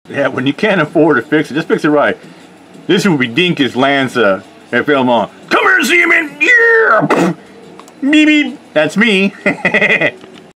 Yeah, when you can't afford to fix it, just fix it right. This would be Dinkus Lanza at Philmont. Come here, CMN! Yeah! Beep beep! That's me.